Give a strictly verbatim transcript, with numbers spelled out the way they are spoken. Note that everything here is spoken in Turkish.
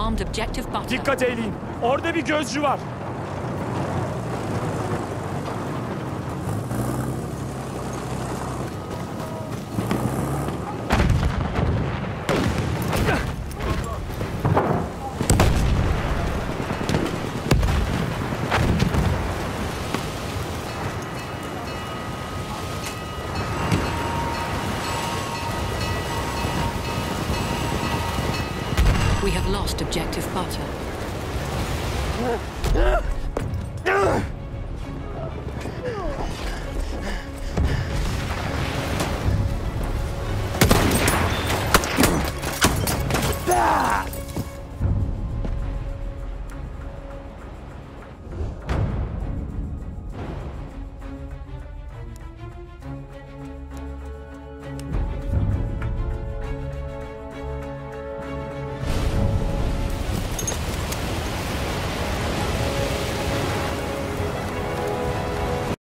armed objective butter. Dikkat eyleyin. Orada bir gözcü var. We have lost objective butter.